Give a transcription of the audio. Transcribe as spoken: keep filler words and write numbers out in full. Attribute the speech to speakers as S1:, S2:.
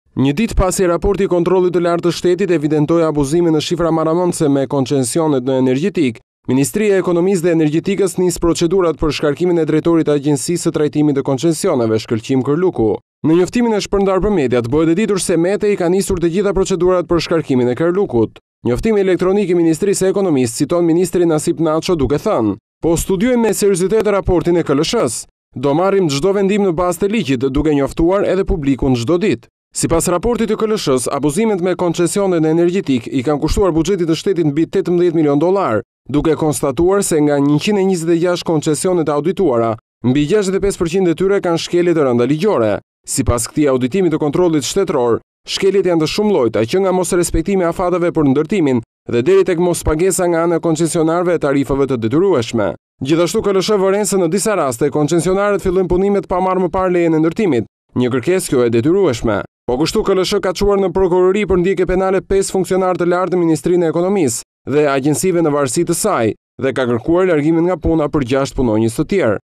S1: Një ditë pasi raporti i kontrollit të lartë të shtetit evidentoi abuzime në shifra maramonce me koncesionet në energjetik, Ministria e Ekonomisë dhe Energjetikës nis procedurat për shkarkimin e drejtorit të Agjencisë së Trajtimit të Koncesioneve, Shkëlqim Kërluku. Në njoftimin e shpërndar për mediat, bëhet e ditur se Mete i ka nisur të gjitha procedurat për shkarkimin e Kërlukut. Njoftimi elektronik i Ministrisë së Ekonomisë citon ministrin Nasip Naço duke thënë: "Po studiojmë me seriozitet raportin e K L S-s. Do marrim çdo vendim në bazë të ligjit, duke njoftuar edhe publikun çdo ditë." Sipas raportit të K L S-s, abuzimet me koncesionet në energjetik i kanë kushtuar buxhetit të shtetit mbi tetëmbëdhjetë milion dollar, duke konstatuar se nga njëqind e njëzet e gjashtë koncesionet audituara, mbi gjashtëdhjetë e pesë përqind e tyre kanë shkelje të rënda ligjore. Sipas këtij auditimi të kontrollit shtetëror, shkeljet janë të shumëllojta që nga mos respektimi i afateve për ndërtimin dhe deri tek mos pagesa nga ana e koncesionarëve e tarifave të detyrueshme. Gjithashtu K L S vëren se në disa raste koncesionarët fillojnë punimet pa marrë më parë lejen e ndërtimit, një kërkesë kjo e detyrueshme. Po kështu K L S ka çuar në prokurori për ndjekje penale pesë funksionarë të lartë në Ministrinë e Ekonomisë dhe agjencive në varësi të saj dhe ka kërkuar largimin nga puna për gjashtë punonjës të tjerë.